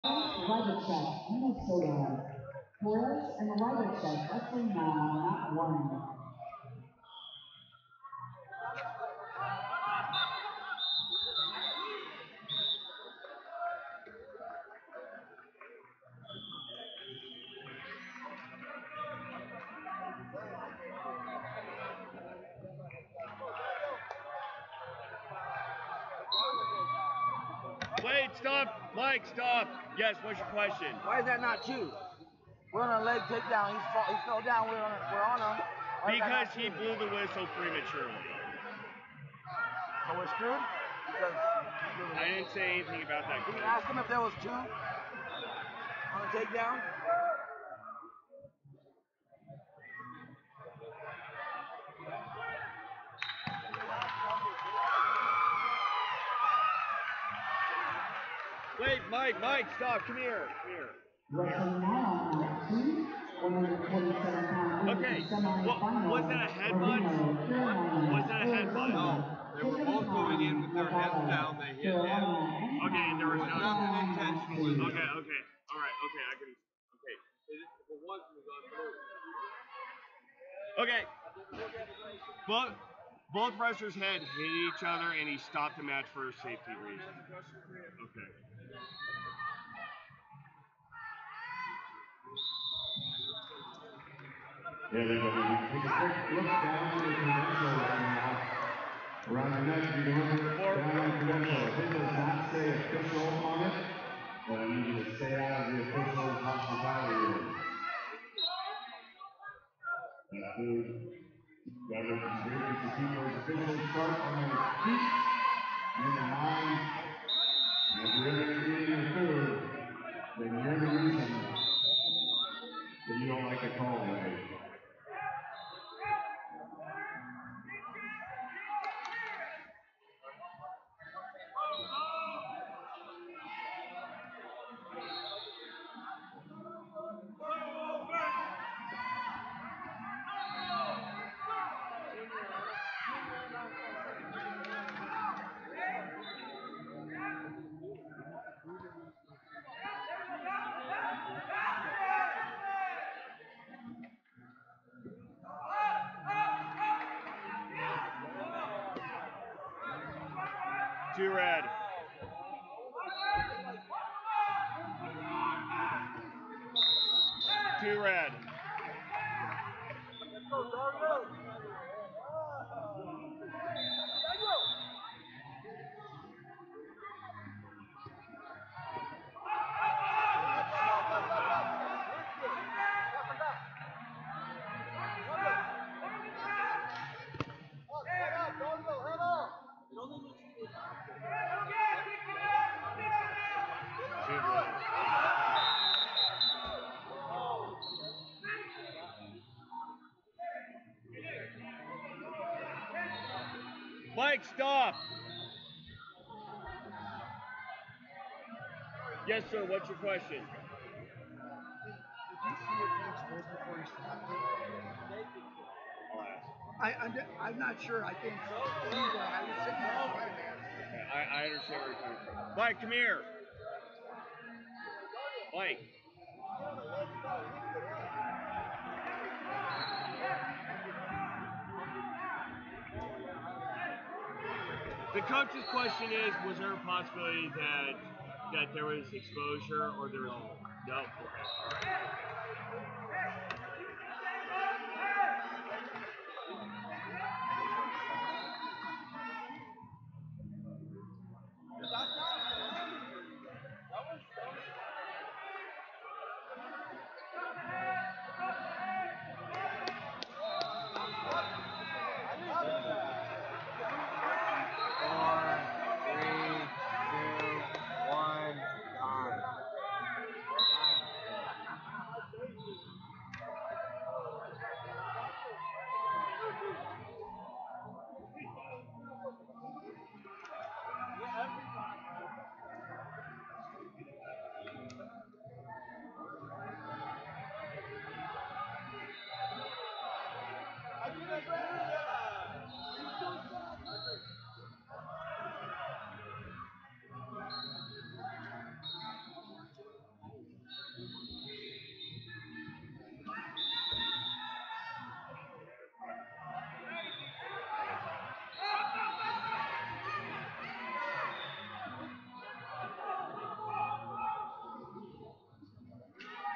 Private Chef, Minnesota. Torres and the Private Chef, wrestling now, not one. Wait, stop. Mike, stop. Yes, what's your question? Why is that not two? We're on a leg takedown. He fell down. We're on him. Because he blew the whistle prematurely. So we're screwed? Because I didn't say anything about that. Can you ask him if there was two on the takedown? Wait, Mike, stop. Come here. Wrestling now, not two. 127 pounds. Okay, was that a headbutt? Was that a headbutt? No, they were both going in with their heads down. They hit him. Okay, there was nothing intentional in it. Okay, all right, okay, I can. Okay. Both wrestlers' head hit each other, and he stopped the match for a safety reason. Okay. Everybody, take a quick look down to the credential right now. Around the neck, you can look down the credential. It does not say official on it, but I need you to stay out of the official hospitality room. That's good. Governor Conspiracy to keep those officials sharp on their feet and in their mind. And if you're ever eating your food, then you're the reason that you don't like the call today. Two red. Two red. Mike, stop! Yes, sir, what's your question? Did you see your friend's first before you stopped it? I'll ask. I'm not sure. I think so. I was sitting there trying to ask. Okay, I understand where you're coming from. Mike, come here. Mike. The coach's question is, was there a possibility that there was exposure or there was no? Okay, all right.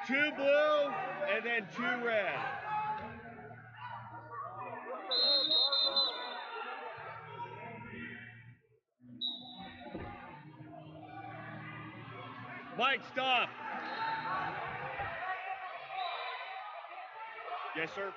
2 blue and then 2 red. Mike, stop. Yes, sir.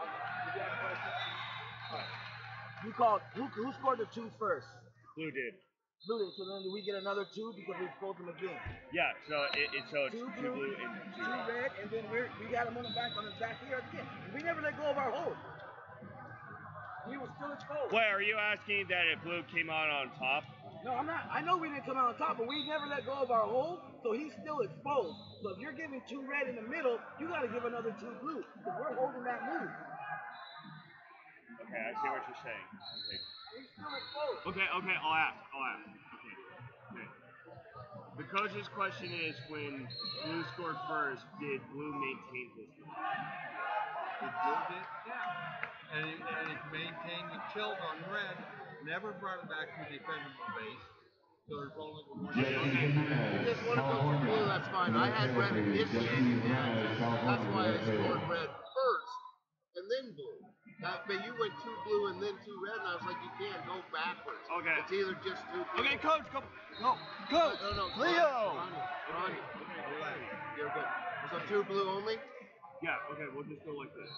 Who scored the 2 first? Blue did. Blue did. So then do we get another 2 because we pulled them again? Yeah, so it's 2 2 blue and 2 2 red. red, and then we got them on the back here again. We never let go of our hold. We were still exposed. Wait, are you asking that if blue came out on top? No, I'm not. I know we didn't come out on top, but we never let go of our hold, so he's still exposed. So if you're giving 2 red in the middle, you got to give another 2 blue because we're holding that move. Okay, I see what you're saying. Okay. He's still exposed. Okay, I'll ask. Okay. The coach's question is, when blue scored first, did blue maintain his lead? He did it, yeah. And he maintained the tilt on red, never brought it back to a defendable base. So there's only one. Jesse Jimenez, You just want to go to blue, that's fine. I had red initiating that. That's why I scored red first and then blue. But you went 2 blue and then 2 red, and I was like, you can't go backwards. Okay. It's either just 2 blue. Okay, coach, go. No, coach. No, Leo. Ronnie. You're good. So 2 blue only? Yeah, okay, we'll just go like this.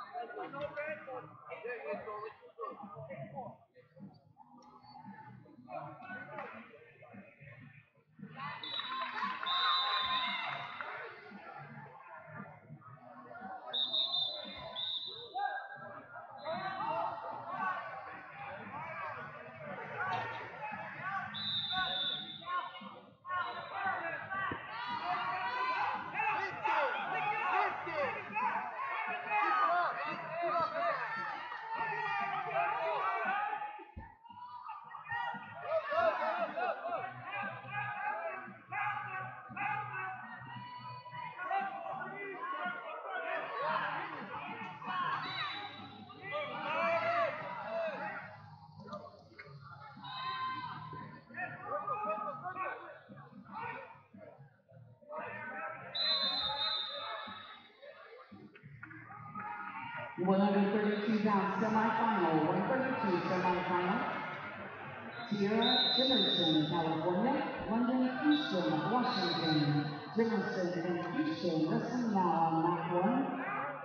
The 132-pound semifinal, 132 semifinal. Sierra Jimerson, California. London Houston, Washington. Jimerson and Houston, listen now on that one.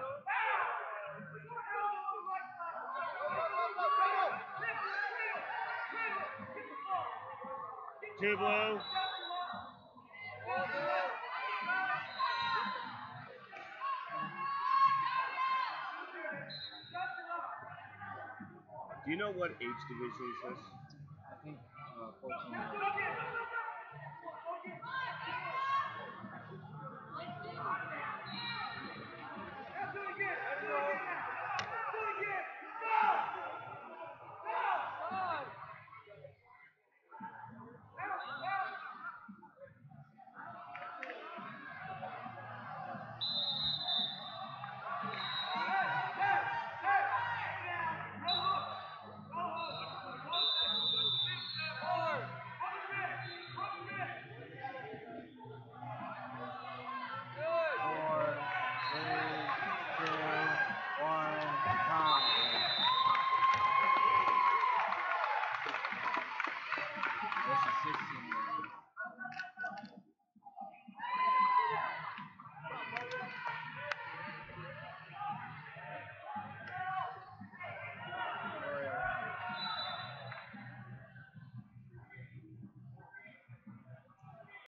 Two blue. Do you know what age division is this? I think 14.